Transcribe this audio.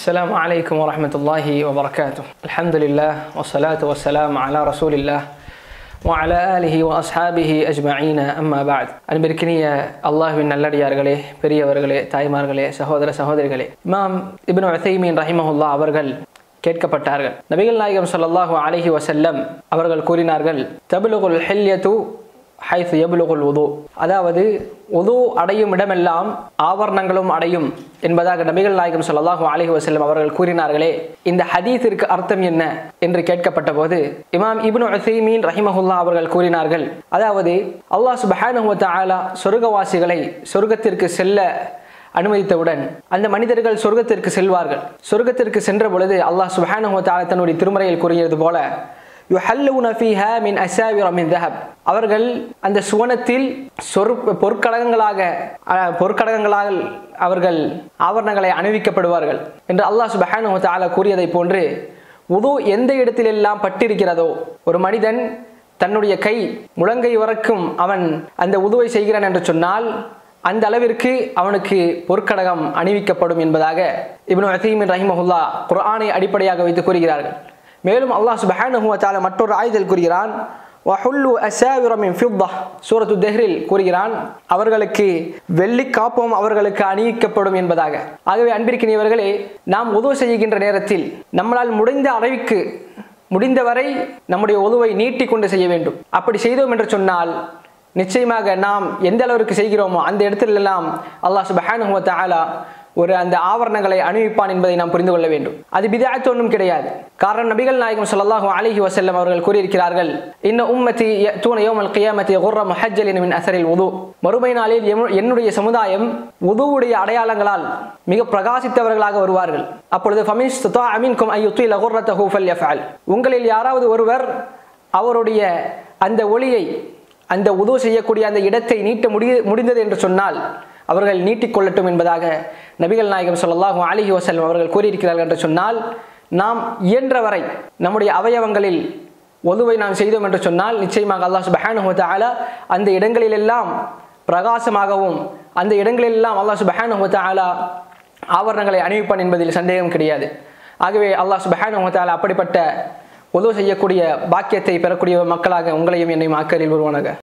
السلام عليكم ورحمة الله وبركاته. الحمد لله والصلاة والسلام على رسول الله وعلى آله وأصحابه أجمعين أما بعد. அன்பிற்கினிய அல்லாஹ்வின் நல்லடியார்களே, பெரியவர்களே, தாய்மார்களே, சகோதர சகோதரிகளே, இமாம் இப்னு உதைமீன் ரஹிமஹுல்லாஹ் அவர்கள் கேட்கப்பட்டார்கள். நபிகள் நாயகம் ஸல்லல்லாஹு அலைஹி வஸல்லம் அவர்கள் கூறினார்கள், தப்லுகுல் ஹில்யத்து ஹைது யப்லுகுல் வுது, அதாவது வுது அடையும் இடமெல்லாம் ஆவரணங்களும் அடையும் என்பதாக நபிகள் நாயகம் ஸல்லல்லாஹு அலைஹி வஸல்லம் அவர்கள் கூறினார்களே, இந்த ஹதீஸிற்கு அர்த்தம் என்ன என்று கேட்கப்பட்ட போது இமாம் இப்னு உதைமீன் ரஹிமஹுல்லாஹ் அவர்கள் கூறினார்கள், அதாவது அல்லாஹ் சுப்ஹானஹு வ தஆலா சொர்க்கவாசிகளை சொர்க்கத்திற்கு செல்ல அனுமதித்தவுடன் அந்த மனிதர்கள் சொர்க்கத்திற்கு செல்வார்கள். சொர்க்கத்திற்கு சென்ற பொழுது அல்லாஹ் சுப்ஹானஹு வ தஆலா தன்னுடைய திருமறையில் கூறியது போல யுஹல்லூன ஃபீஹா மின் அஸாவிர மின் தஹப், அவர்கள் அந்த சுவனத்தில் பொற்கடகங்களால் அவர்கள் ஆவரணங்களை அணிவிக்கப்படுவார்கள் என்று அல்லாஹ் சுப்ஹானஹு வ தஆலா கூறியதை போன்று வுது எந்த இடத்திலெல்லாம் பட்டிருக்கிறதோ, ஒரு மனிதன் தன்னுடைய கை முழங்கை வரைக்கும் அவன் அந்த வுதுவை செய்கிறான் என்று சொன்னால் அந்த அளவிற்கு அவனுக்கு பொற்கடகம் அணிவிக்கப்படும் என்பதாக இப்னு உதைமீன் ரஹிமஹுல்லாஹ் குர்ஆனை அடிப்படையாக வைத்து கூறுகிறார்கள். மேலும் அல்லாஹ் சுப்ஹானஹு வ தஆலா மற்றொரு ஆயத்தில் கூறுகிறான், வஹுல்லு அஸாவிர மின் ஃபித்தஹ், சூரத்து தஹ்ரில் கூறுகிறான், அவர்களுக்கு வெள்ளி காப்பம் அவர்களுக்கு அணிவிக்கப்படும் என்பதாக. ஆகவே அன்பிற்கினியவர்களே, நாம் வுது செய்கின்ற நேரத்தில் நம்மளால் முடிந்தவரை நம்முடைய வுதுவை நீட்டி கொண்டு செய்ய வேண்டும். அப்படி செய்தோம் என்று சொன்னால் நிச்சயமாக நாம் எந்த அளவிற்கு செய்கிறோமோ அந்த இடத்திலெல்லாம் அல்லாஹ் சுப்ஹானஹு வ தஆலா அந்த ஆவரணங்களை அணிவிப்பான் என்பதை நாம் புரிந்து கொள்ள வேண்டும். அது பித்அத் ஒன்றும் கிடையாது. காரணம், நபிகள் நாயகம் ஸல்லல்லாஹு அலைஹி வஸல்லம் அவர்கள் கூறியிருக்கிறார்கள், இன்ன உம்மதி யஅதூன யௌமல் கியாமத்தி குர்ர முஹஜ்ஜலின் மின் அஸரில் வுது, மறுமை நாளில் என்னுடைய சமுதாயம் வுதுவுடைய அடையாளங்களால் மிக பிரகாசித்தவர்களாக வருவார்கள். அப்பொழுது ஃபமின்ஸ்ததா மின்கும் அன் யுதீல குர்ரத்தஹு ஃபல்யஃஅல், உங்களில் யாராவது ஒருவர் அவருடைய அந்த ஒளியை, அந்த வுது செய்யக்கூடிய அந்த இடத்தை நீட்ட முடிந்தது என்று சொன்னால் அவர்கள் நீட்டிக்கொள்ளட்டும் என்பதாக நபிகள் நாயகம் ஸல்லல்லாஹு அலைஹி வஸல்லம் அவர்கள் கூறியிருக்கிறார்கள் என்று சொன்னால், நாம் இயன்றவரை நம்முடைய அவயவங்களில் வுதுவை நாம் செய்தோம் என்று சொன்னால் நிச்சயமாக அல்லாஹ் சுப்ஹானஹு வ தஆலா அந்த இடங்களிலெல்லாம் பிரகாசமாகவும் அந்த இடங்களிலெல்லாம் அல்லாஹ் சுப்ஹானஹு வ தஆலா ஆவரணங்களை அணிவிப்பான் என்பதில் சந்தேகம் கிடையாது. ஆகவே அல்லாஹ் சுப்ஹானஹு வ தஆலா அப்படிப்பட்ட வுது செய்யக்கூடிய பாக்கியத்தை பெறக்கூடிய மக்களாக உங்களையும் என்னையும் ஆக்கலில் வருவானாக.